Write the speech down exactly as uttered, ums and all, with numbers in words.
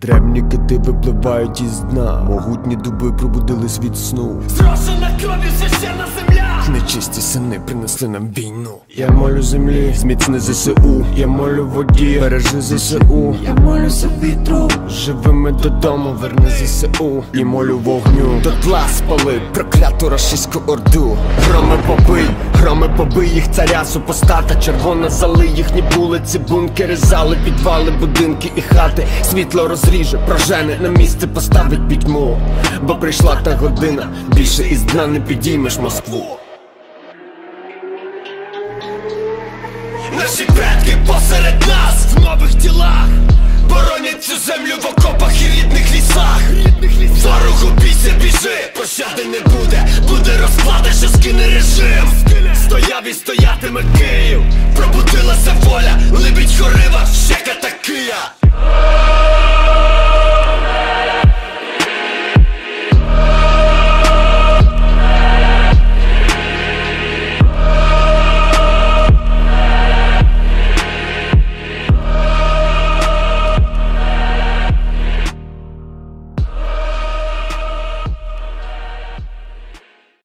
Древні кити випливають із дна, могутні дуби пробудились від сну. Зрошена кров'ю священна земля, нечисті сини принесли нам війну. Я молю землі, зміцни ЗСУ. Я молю воді, бережи ЗСУ. я молюся вітру, живими додому верни ЗСУ. І молю вогню, дотла спали прокляту рашистську орду. Громи побий, громи побий їх царя супостата. Червона зали їхні вулиці, бункери, зали, підвали, будинки і хати. Світло розріже, прожене, на місце поставить пітьму. Бо прийшла та година, більше із дна не підіймеш Москву. Наші предки посеред нас в нових тілах боронять цю землю в окопах і рідних лісах. Ворогу бійся, біжи, пощади не буде, буде розклада, що скине режим. Стояв і стоятиме Київ, пробудилася воля, либідь хори